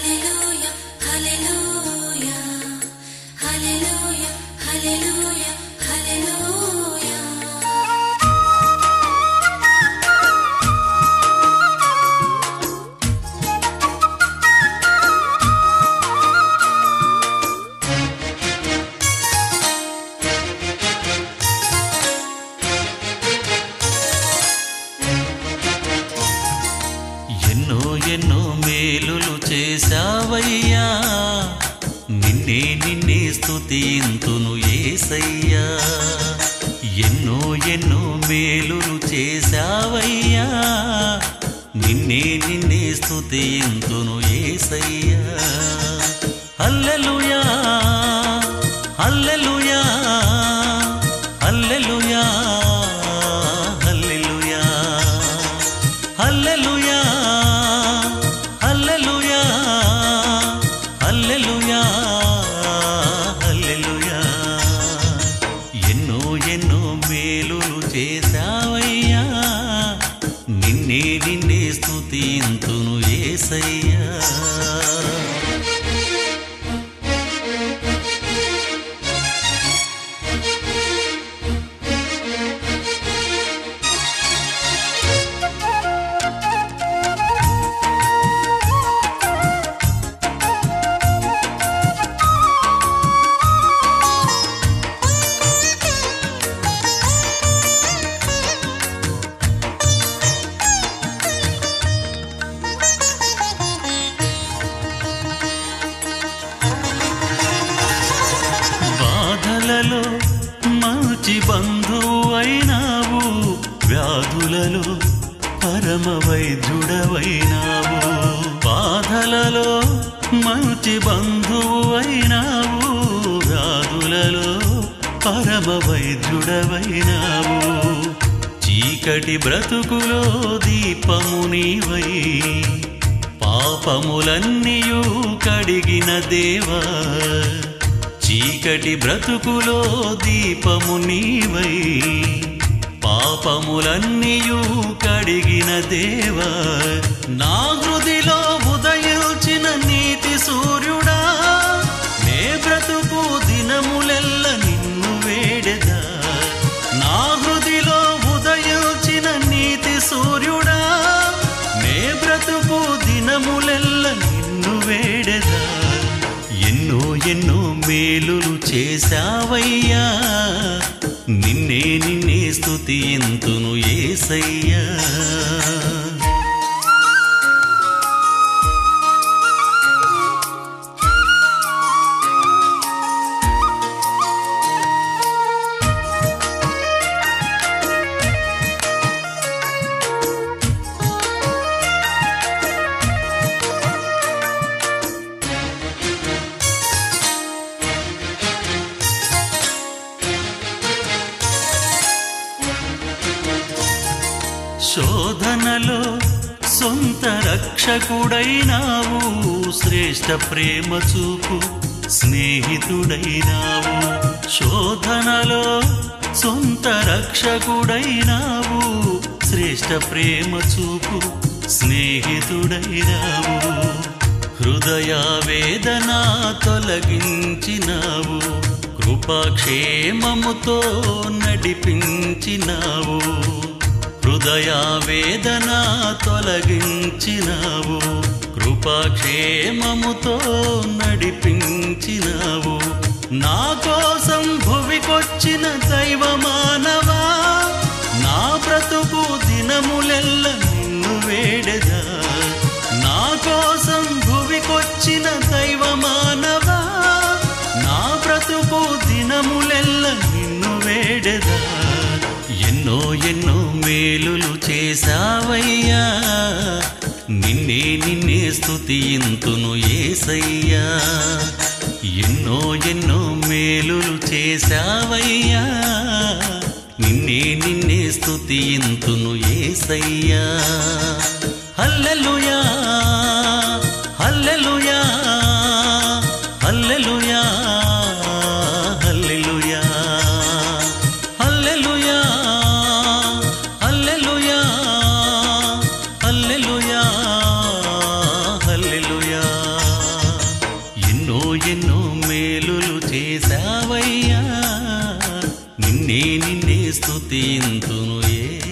ఎన్నో మేలులు చేశావయ్యా, నిన్నే నిన్నే స్తుతింతును యేసయ్యా. ఎన్నో మేలులు చేశావయ్యా, నిన్నే నిన్నే స్తుతింతును యేసయ్యా. హల్లెలూయా హల్లెలూయా హల్లెలూయా హల్లెలూయా హల్లెలూయా హల్లెలూయా హల్లెలూయా హల్లెలూయా. ఎన్నో మేలులు చేశావయ్యా, నిన్నే నిన్నే స్తుతింతును యేసయ్యా. బాధలలో మంచి బంధువు అయినావు, వ్యాధులలో పరమ వైద్యుడవైనావు. బాధలలో మంచి బంధువు అయినావు, వ్యాధులలో పరమ వైద్యుడవైనావు. చీకటి బ్రతుకులో దీపము నీవై, పాపములన్నీయు కడిగిన దేవా. చీకటి బ్రతుకులో దీపము నీవై, పాపములన్నీయు కడిగిన దేవా. నా హృదిలో ఉదయించిన నీతి సూర్యుడా, నే బ్రతుకు దినములెల్ల నిన్ను వేడెదా. నా హృదిలో ఉదయించిన నీతి సూర్యుడా, నే బ్రతుకు దినములెల్ల నిన్ను వేడెదా. ఎన్నో మేలులు చేశావయ్యా, నిన్నే నిన్నే స్తుతింతును యేసయ్యా. శోధనలో సొంత రక్షకుడైనావు, శ్రేష్ఠ ప్రేమ చూపు స్నేహితుడైనావు. శోధనలో సొంత రక్షకుడైనావు, శ్రేష్ఠ ప్రేమ చూపు స్నేహితుడైనావు. హృదయ వేదన తొలగించినావు, కృపాక్షేమముతో నడిపించినావు. హృదయ వేదన తొలగించినావు, కృపాక్షేమముతో నడిపించినావు. నా కోసం భువికొచ్చిన దైవమానవా, నా బ్రతుకు దినములెల్ల నిన్ను వేడెదా. నా కోసం భువికొచ్చిన దైవమానవా, నా బ్రతుకు దినములెల్ల నిన్ను వేడెదా. ఎన్నో మేలులు చేశావయ్యా, నిన్నే నిన్నే స్తుతింతును యేసయ్యా. ఎన్నో మేలులు చేశావయ్యా, నిన్నే నిన్నే స్తుతింతును యేసయ్యా. హల్లెలూయా హల్లెలూయా హల్లెలూయా హల్లెలూయా హల్లెలూయా హల్లెలూయా హల్లెలూయా హల్లెలూయా. నిన్నే నిన్నే స్తుతింతును